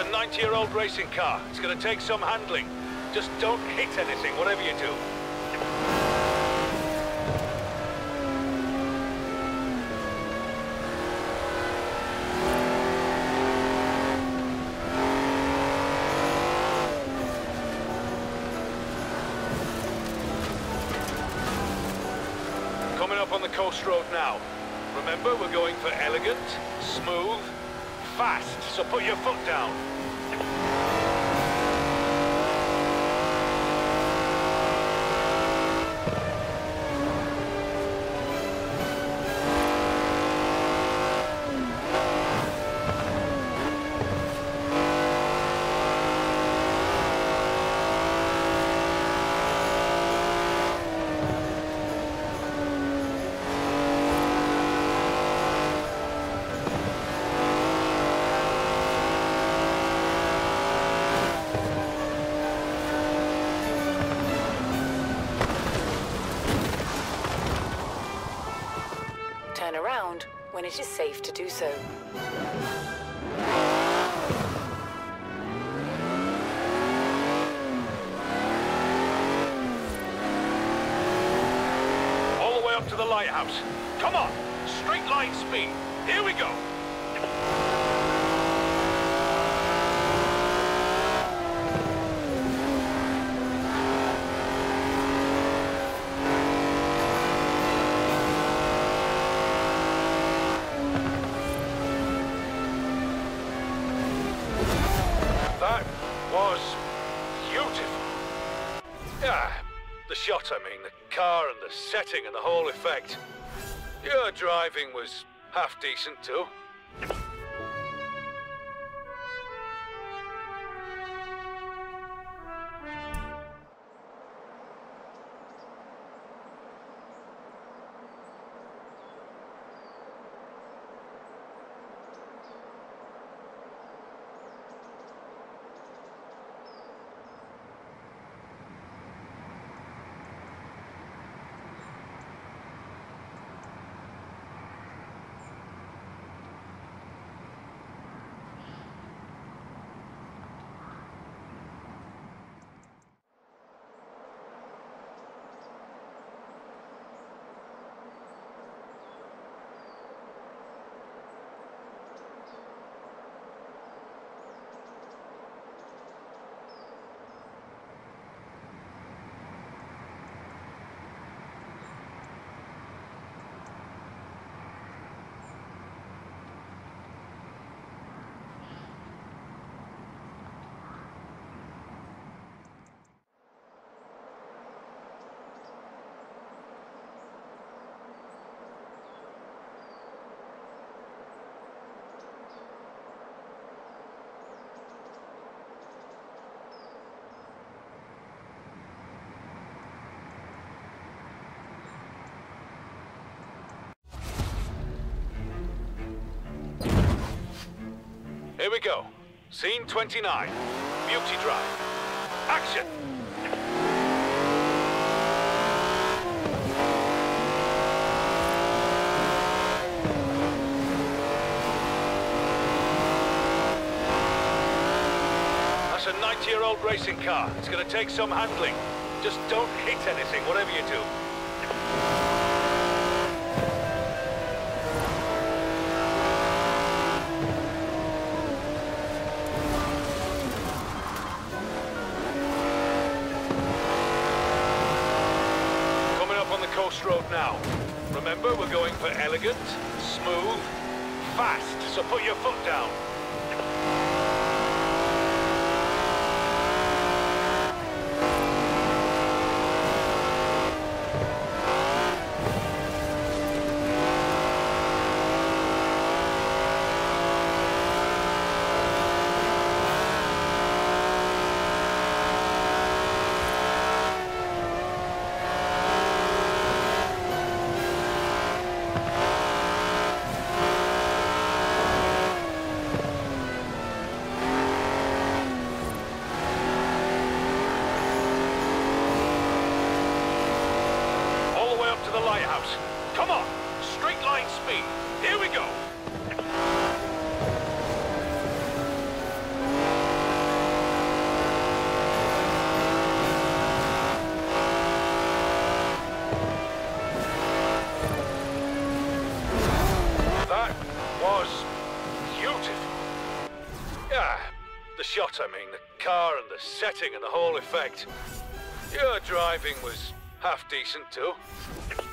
a 90-year-old racing car. It's going to take some handling. Just don't hit anything, whatever you do. Coming up on the coast road now. Remember, we're going for elegant, smooth, fast, so put your foot down. Turn around when it is safe to do so. All the way up to the lighthouse. Come on, straight line speed. Here we go. That was beautiful. Yeah, the shot, I mean, the car and the setting and the whole effect. Your driving was half decent too. Here we go. Scene 29. Beauty Drive. Action! That's a 90-year-old racing car. It's going to take some handling. Just don't hit anything, whatever you do. Coast road now. Remember, we're going for elegant, smooth, fast, so put your foot down. car and the setting and the whole effect. Your driving was half decent too.